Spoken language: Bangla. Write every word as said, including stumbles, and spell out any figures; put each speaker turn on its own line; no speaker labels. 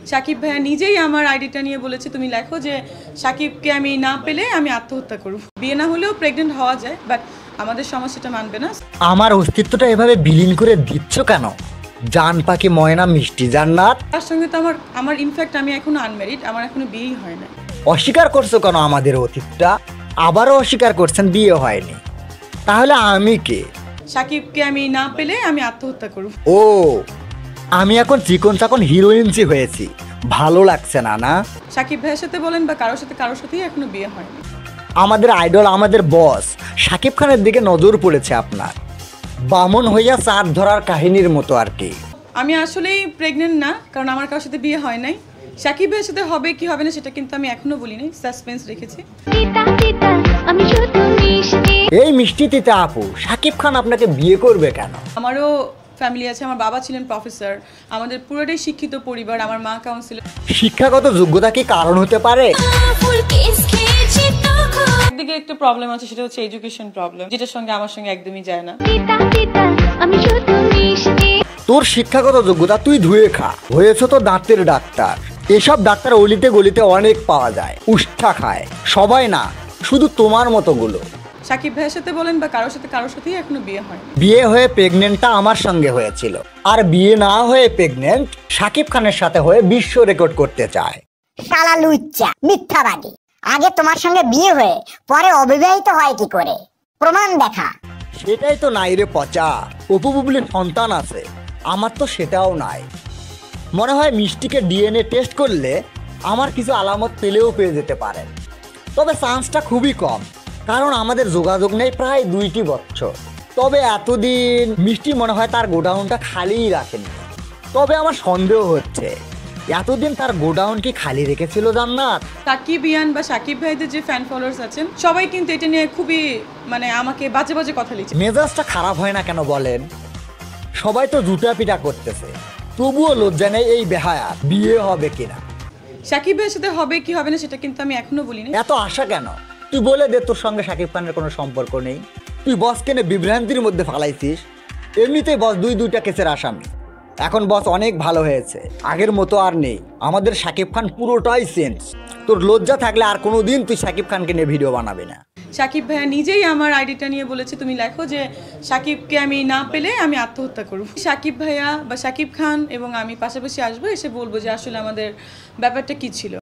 সাকিব ভাইয়া নিজেই আমার আইডিটা নিয়ে বলেছে তুমি লেখো যে সাকিবকে আমি না পেলে আমি আত্মহত্যা করব। বিয়ে না হলেও প্রেগনেন্ট হওয়া যায়, বাট আমাদের সমাজ সেটা মানবে না।
আমার অস্তিত্বটা এভাবে বিলীন করে দিচ্ছ কেন? জান পাখি ময়না মিষ্টি জান্নাত,
তার সঙ্গে তো আমার আমার ইনফ্যাক্ট আমি এখনো আনম্যারিড, আমার এখনো বিয়েই হয় না।
অস্বীকার করছো কেন আমাদের অতীতটা? আবারও অস্বীকার করছেন বিয়ে হয়নি, তাহলে আমি কে?
সাকিবকে আমি না পেলে আমি আত্মহত্যা করব।
ও, আমি এখন চিকন চাকন হিরোইনসি হয়েছি, ভালো লাগছে না না?
সাকিব ভাইয়ের সাথে বলেন বা কারোর সাথে কারোর সাথেই এখনো বিয়ে হয়নি।
আমাদের আইডল, আমাদের বস সাকিব খানের দিকে নজর পড়েছে আপনার, বামন হইয়া চাঁদ ধরার কাহিনীর মতো আর কি।
আমি আসলেই প্রেগনেন্ট না, কারণ আমার কারোর সাথে বিয়ে হয় নাই। সাকিব ভাইয়ের সাথে হবে কি হবে না সেটা কিন্তু আমি এখনো বলিনি, সাসপেন্স রেখেছি।
এই মিষ্টি তিতা আপু, সাকিব খান আপনাকে বিয়ে করবে কেন?
আমারও ফ্যামিলি আছে, আমার বাবা ছিলেন প্রফেসর, আমাদের পুরোটাই শিক্ষিত পরিবার, আমার মা কাউন্সিলর।
শিক্ষাগত যোগ্যতা কি কারণ হতে পারে?
একদিকে একটু প্রবলেম আছে, সেটা হচ্ছে এডুকেশন প্রবলেম, যেটার সঙ্গে আমার সঙ্গে একদমই যায় না।
তোর শিক্ষাগত যোগ্যতা তুই ধুয়ে খা, হয়েছ তো দাঁতের ডাক্তার। এসব ডাক্তার অলিতে গলিতে অনেক পাওয়া যায়, উষ্ঠা খায়। সবাই না, শুধু তোমার মতো গুলো।
সাকিব ভাইয়ের সাথে বলেন বা কারোর সাথে কারোর সাথেই এখনো বিয়ে হয়নি।
বিয়ে হয়ে প্রেগনেন্টটা আমার সঙ্গে হয়েছিল, আর বিয়ে না হয়ে প্রেগনেন্ট সাকিব খানের সাথে হয়ে বিশ্ব রেকর্ড করতে চায়।
শালা লুচ্চা, মিথ্যাবাদী। আগে তোমার সঙ্গে বিয়ে হয়ে পরে অবিবাহিত হয় কি করে? প্রমাণ দেখা।
সেটাই তো নাই রে পচা, অপু বুবলির সন্তান আছে, আমার তো সেটাও নাই। মনে হয় মিষ্টিকে ডিএনএ টেস্ট করলে আমার কিছু আলামত পেলেও পেয়ে যেতে পারেন, তবে চান্সটা খুবই কম, কারণ আমাদের যোগাযোগ নেই প্রায় দুইটি বছর। তবে এতদিন মিষ্টি মনে হয় তার গোডাউনটা খালিই রাখেনি। তবে আমার সন্দেহ হচ্ছে এতদিন তার গোডাউন কি খালি রেখেছিল জান্নাত?
সাকিব ইয়ান বা সাকিব ভাইদের যে ফ্যান ফলোয়ার্স আছেন সবাই কিন্তু এটা নিয়ে খুবই মানে আমাকে বাজে বাজে কথা লিখছে।
মেজাজটা খারাপ হয় না কেন বলেন? সবাই তো জুটা পিটা করতেছে, তবুও লজ্জা নেই এই বেহায়া বিয়ে হবে কিনা।
সাকিব ভাইয়ের সাথে হবে কি হবে না সেটা কিন্তু আমি এখনো বলিনি।
এত আশা কেন? তুই বলে দে তোর সঙ্গে সাকিব খানের কোনো সম্পর্ক নেই। তুই বস কেনে বিভ্রান্তির মধ্যে ফালাইছিস। এমনিতেই বস দুই দুইটা কেসের আসামি, এখন বস অনেক ভালো হয়েছে, আগের মতো আর নেই। আমাদের সাকিব খান পুরোটাই চেঞ্জ। তোর লজ্জা থাকলে আর কোনো দিন তুই সাকিব খানকে নিয়ে ভিডিও বানাবি না।
সাকিব ভাইয়া নিজেই আমার আইডিটা নিয়ে বলেছে তুমি লেখো যে সাকিবকে আমি না পেলে আমি আত্মহত্যা করব। সাকিব ভাইয়া বা সাকিব খান এবং আমি পাশাপাশি আসবো, এসে বলবো যে আসলে আমাদের ব্যাপারটা কি ছিল।